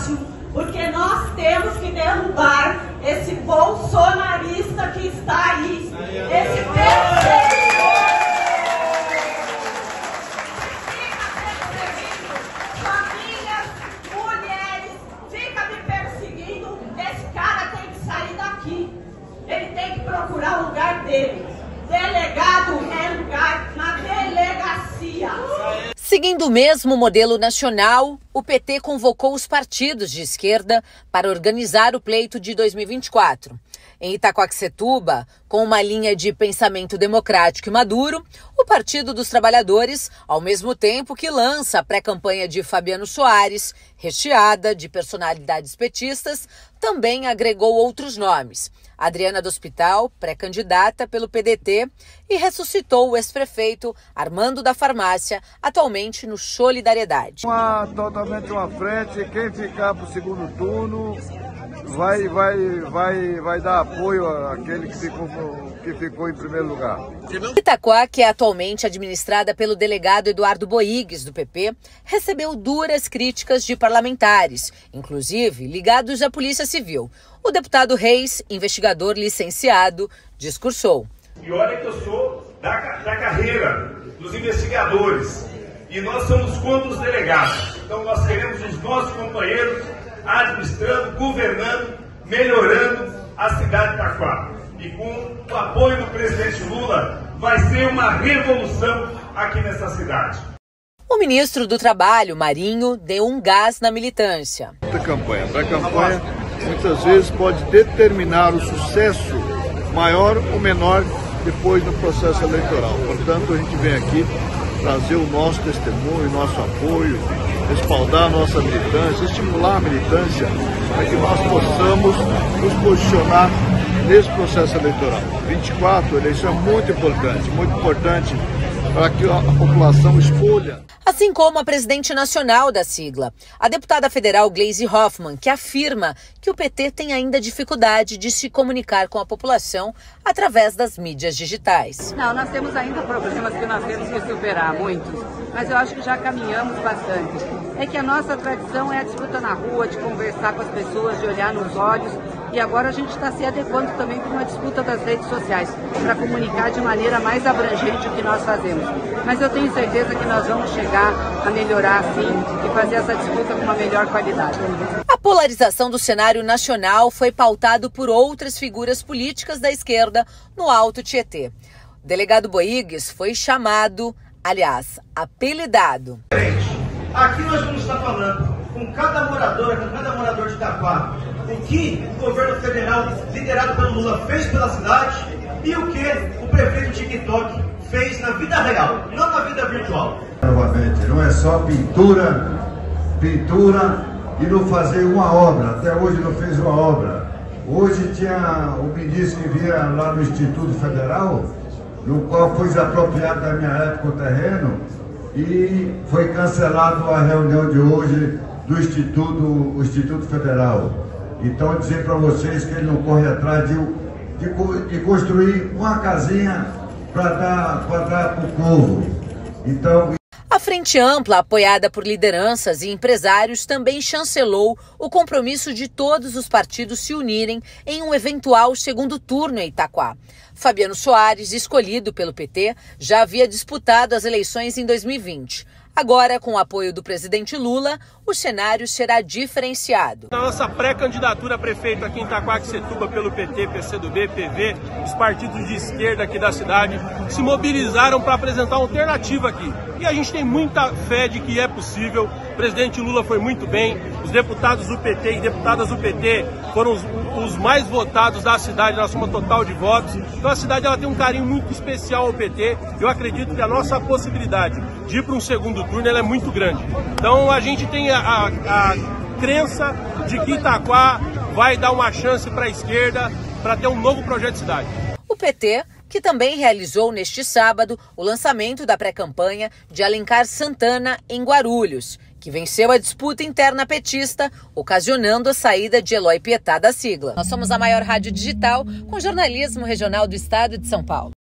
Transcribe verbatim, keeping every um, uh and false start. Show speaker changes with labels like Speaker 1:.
Speaker 1: fácil, porque nós temos que derrubar esse bolsonarista que está aí, esse perseguidor. Famílias, mulheres, fica me perseguindo. Esse cara tem que sair daqui. Ele tem que procurar o lugar dele. Delegado é lugar na delegacia.
Speaker 2: Seguindo o mesmo modelo nacional, o P T convocou os partidos de esquerda para organizar o pleito de dois mil e vinte e quatro. Em Itaquaquecetuba, com uma linha de pensamento democrático e maduro, o Partido dos Trabalhadores, ao mesmo tempo que lança a pré-campanha de Fabiano Soares, recheada de personalidades petistas, também agregou outros nomes. Adriana do Hospital, pré-candidata pelo P D T, e ressuscitou o ex-prefeito Armando da Farmácia, atualmente no Solidariedade.
Speaker 3: Uma, totalmente uma frente, quem ficar para o segundo turno vai, vai, vai, vai dar apoio àquele que ficou, que ficou em primeiro lugar.
Speaker 2: Itaquá, que é atualmente administrada pelo delegado Eduardo Boigues, do P P, recebeu duras críticas de parlamentares, inclusive ligados à Polícia Civil. O deputado Reis, investigador licenciado, discursou.
Speaker 4: E olha que eu sou da, da carreira dos investigadores e nós somos contra os delegados. Então nós queremos os nossos companheiros administrando, governando, melhorando a cidade de Itaquá. E com o apoio do presidente Lula vai ser uma revolução aqui nessa cidade.
Speaker 2: O ministro do Trabalho, Marinho, deu um gás na militância.
Speaker 3: A campanha, a campanha muitas vezes pode determinar o sucesso maior ou menor depois do processo eleitoral. Portanto, a gente vem aqui trazer o nosso testemunho, o nosso apoio, respaldar a nossa militância, estimular a militância para que nós possamos nos posicionar nesse processo eleitoral. vinte e quatro, a eleição é muito importante, muito importante para que a população escolha.
Speaker 2: Assim como a presidente nacional da sigla, a deputada federal Gleisi Hoffmann, que afirma que o P T tem ainda dificuldade de se comunicar com a população através das mídias digitais.
Speaker 5: Não, nós temos ainda problemas que nós temos que superar, muitos, mas eu acho que já caminhamos bastante. É que a nossa tradição é a disputa na rua, de conversar com as pessoas, de olhar nos olhos, e agora a gente está se adequando também para uma disputa das redes sociais, para comunicar de maneira mais abrangente o que nós fazemos. Mas eu tenho certeza que nós vamos chegar a melhorar sim e fazer essa disputa com uma melhor qualidade.
Speaker 2: A polarização do cenário nacional foi pautado por outras figuras políticas da esquerda no Alto Tietê. O delegado Boigues foi chamado, aliás, apelidado.
Speaker 6: Aqui nós vamos estar falando com cada moradora, com cada morador de Itaquá, o que o governo federal, liderado pelo Lula, fez pela cidade e o que o prefeito TikTok fez na vida real, não na vida virtual.
Speaker 7: Novamente, não é só pintura, pintura e não fazer uma obra. Até hoje não fez uma obra. Hoje tinha o ministro que vinha lá no Instituto Federal, no qual foi desapropriado da minha época o terreno, e foi cancelado a reunião de hoje do Instituto, o Instituto Federal. Então, dizer para vocês que ele não corre atrás de, de, de construir uma casinha para dar para dar para o povo. Então,
Speaker 2: a Frente Ampla, apoiada por lideranças e empresários, também chancelou o compromisso de todos os partidos se unirem em um eventual segundo turno em Itaquá. Fabiano Soares, escolhido pelo P T, já havia disputado as eleições em dois mil e vinte. Agora, com o apoio do presidente Lula, o cenário será diferenciado.
Speaker 8: Na nossa pré-candidatura a prefeito aqui em Itaquaquecetuba pelo P T, P C do B, P V, os partidos de esquerda aqui da cidade se mobilizaram para apresentar uma alternativa aqui. E a gente tem muita fé de que é possível. O presidente Lula foi muito bem, os deputados do P T e deputadas do P T foram os, os mais votados da cidade na soma total de votos. Então a cidade ela tem um carinho muito especial ao P T. Eu acredito que a nossa possibilidade de ir para um segundo turno ela é muito grande. Então a gente tem a, a, a crença de que Itaquá vai dar uma chance para a esquerda para ter um novo projeto de cidade.
Speaker 2: O P T, que também realizou neste sábado o lançamento da pré-campanha de Alencar Santana em Guarulhos, que venceu a disputa interna petista, ocasionando a saída de Eloy Pietá da sigla. Nós somos a maior rádio digital com jornalismo regional do estado de São Paulo.